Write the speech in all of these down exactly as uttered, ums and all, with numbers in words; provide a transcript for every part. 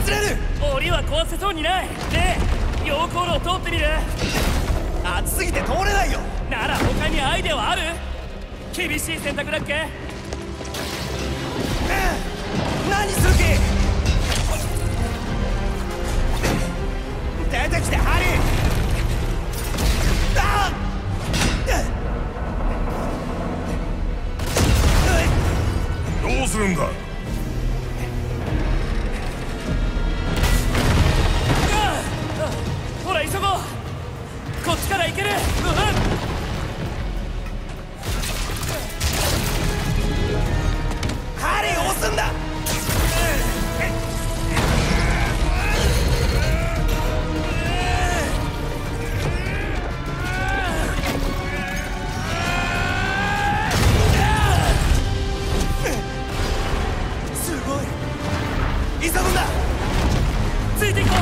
走れる。 檻は壊せそうにない。ねえ、溶鉱炉を通ってみる。 暑すぎて通れないよ。 なら他にアイデアはある？厳しい選択だっけ？ 何する気？出てきてハリー。あっ！ どうするんだ？ ほら急ごう。こっちから行ける。 ハリー押すんだ。すごい。急ぐんだ。 ついていこう。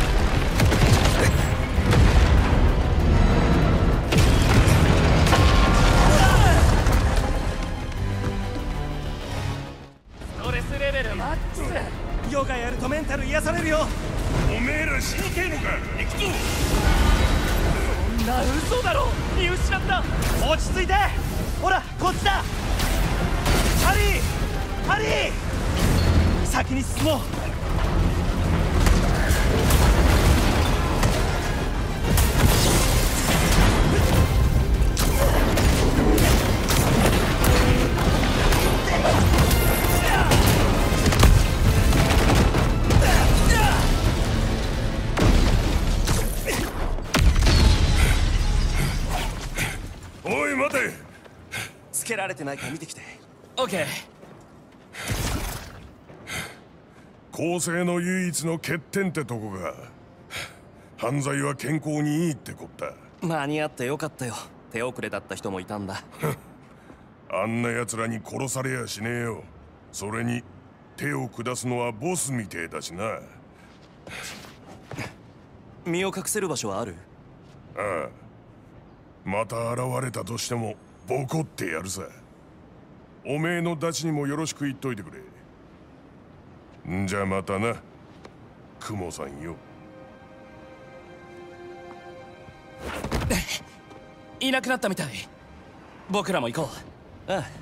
ヨガやるとメンタル癒されるよ。 おめえら死にてえのか。行くぞ。 そんな嘘だろ。見失った。 落ち着いて。ほらこっちだ。ハリーハリー、先に進もう。 おい待て。 つけられてないか見てきて。 オッケー。 構成の唯一の欠点ってとこが。犯罪は健康にいいってこった。 間に合ってよかったよ。手遅れだった人もいたんだ。 あんな奴らに殺されやしねえよ。それに手を下すのはボスみてえだしな。 身を隠せる場所はある？ ああ、また現れたとしてもボコってやるさ。おめえのダチにもよろしく言っといてくれ。んじゃまたな、クモさんよ。 いなくなったみたい。僕らも行こう。 ああ。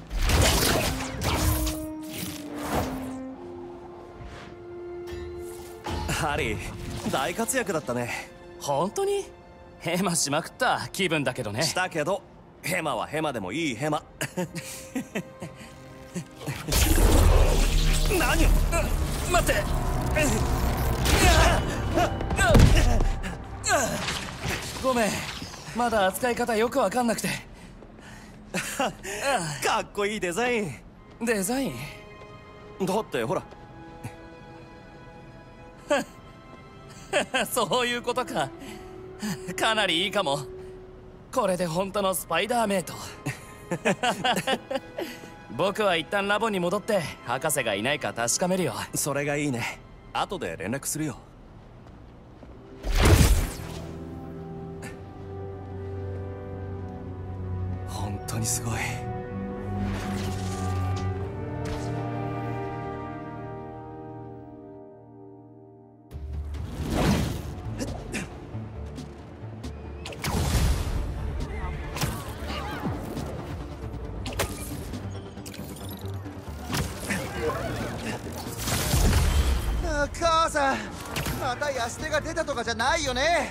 ハリー、大活躍だったね。 本当に？ヘマしまくった気分だけどね。 したけど、ヘマはヘマでもいいヘマ。何を？ 待って。ごめん、まだ扱い方よくわかんなくて。 かっこいいデザイン。 デザイン？ だってほら。 そういうことか。かなりいいかも。これで本当のスパイダーメイト。僕は一旦ラボに戻って博士がいないか確かめるよ。 それがいいね。後で連絡するよ。本当にすごい。 母さん、また安手が出たとかじゃないよね。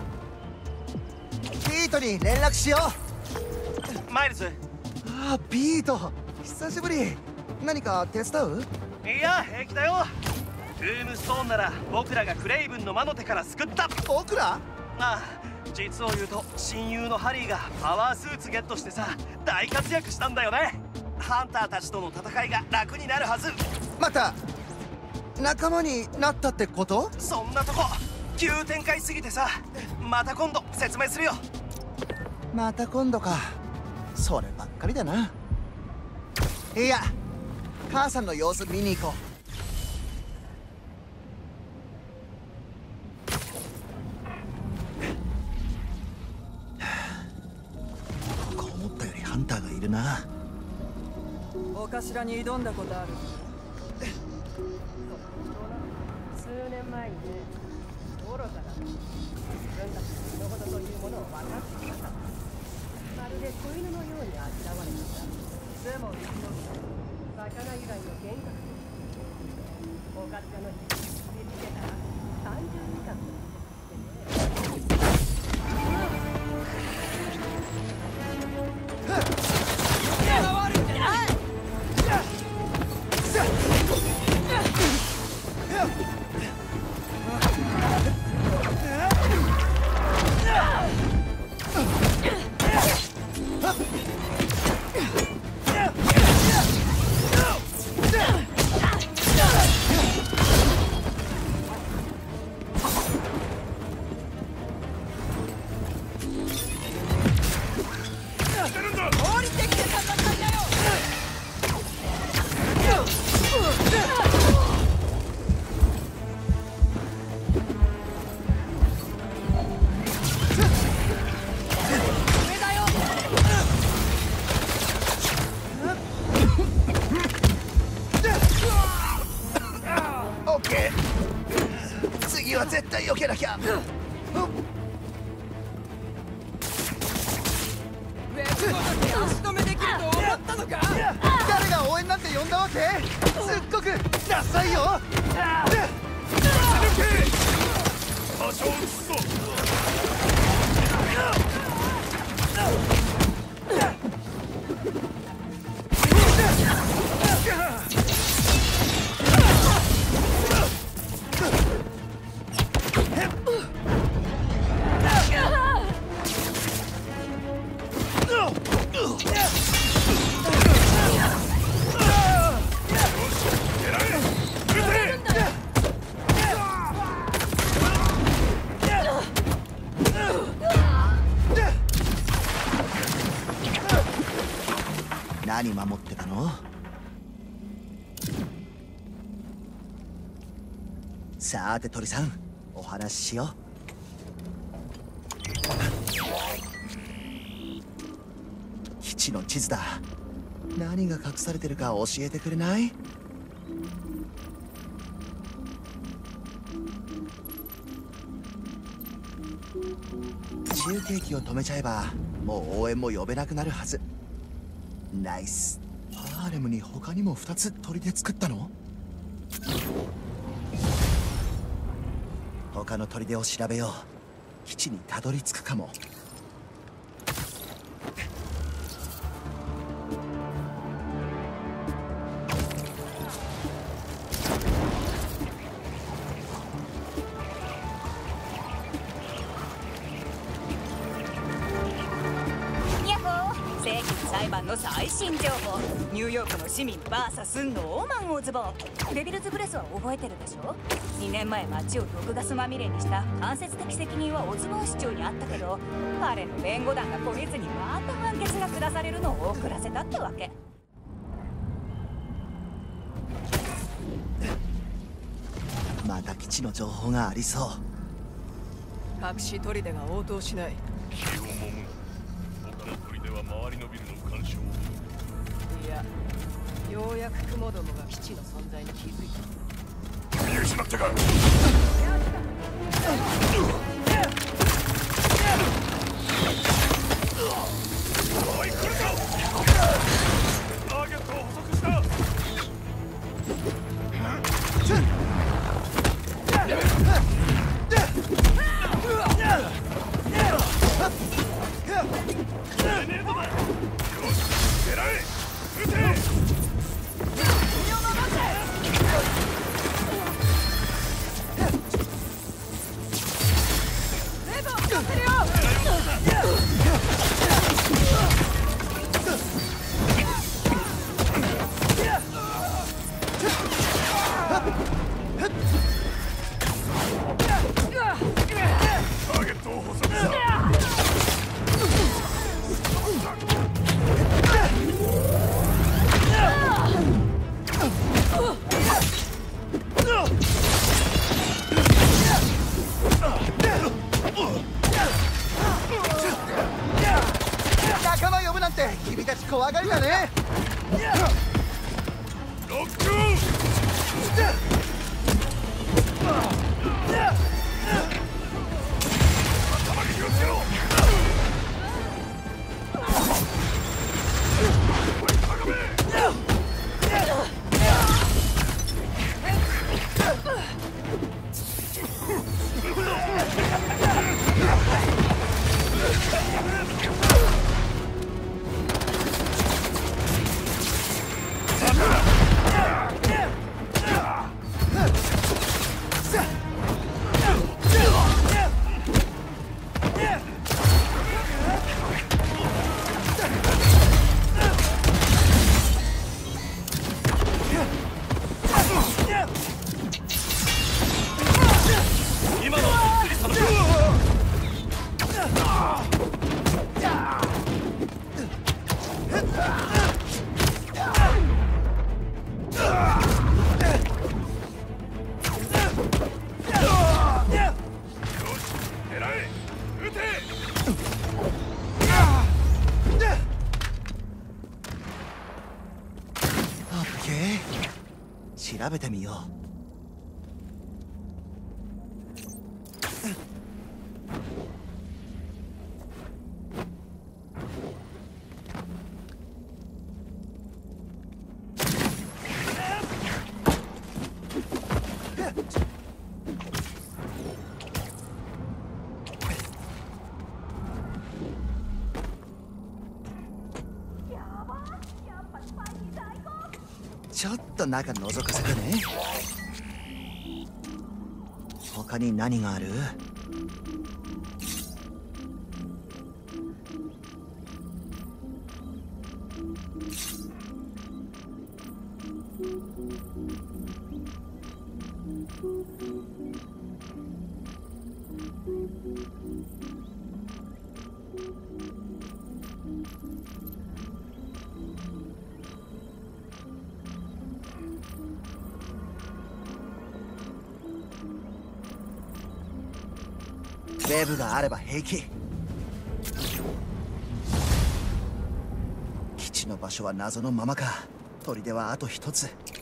ピートに連絡しよう。マイルズ。 ああ、ピート久しぶり。何か手伝う？ いや平気だよ。ルームストーンなら僕らがクレイブンの魔の手から救った。 僕ら？ ああ、実を言うと親友のハリーがパワースーツゲットしてさ、大活躍したんだよね。ハンターたちとの戦いが楽になるはず。 また仲間になったってこと？ そんなとこ急展開すぎてさ、また今度説明するよ。 また今度か。そればっかりだな。いや、母さんの様子見に行こう。ここ思ったよりハンターがいるな。 お頭に挑んだことある？ 年前にね、愚かだと自分たちの身の程というものを分かっていなかった。まるで子犬のようにあしらわれていた。でも生き延びた魚由来の幻覚とおかつらの日に見つけたらさんじゅうにかんと次は絶対避けなきゃ。 足止めできると思ったのか。 誰が応援なんて呼んだわけ？すっごくダサいよ。 多少撃つぞ。 何守ってたの？さーて鳥さん、お話ししよう。基地の地図だ。何が隠されてるか教えてくれない？中継機を止めちゃえばもう応援も呼べなくなるはず。ナイス。ハーレムに他にもふたつ砦作ったの？他の砦を調べよう。基地にたどり着くかも。 裁判の最新情報。ニューヨークの市民 ブイエス ノーマン・オズボーン。デビルズ・ブレスは覚えてるでしょ。にねんまえ街を毒ガスまみれにした間接的責任はオズボーン市長にあったけど、彼の弁護団が懲りずにまた判決が下されるのを遅らせたってわけ。 また基地の情報がありそう。 隠し砦が応答しない。 気をもむな。他の砦は周りのビルの干渉を。 いや、ようやく雲どもが基地の存在に気づいた。 見失ったか。おい、来るぞ。ターゲットを捕捉した。 オッケー、調べてみよう。ちょっと中覗かせてね。他に何がある？ウェブがあれば平気。基地の場所は謎のままか。砦はあと一つ。